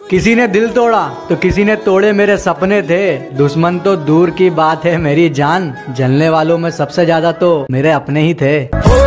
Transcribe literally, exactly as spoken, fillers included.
किसी ने दिल तोड़ा तो किसी ने तोड़े मेरे सपने थे। दुश्मन तो दूर की बात है मेरी जान, जलने वालों में सबसे ज्यादा तो मेरे अपने ही थे।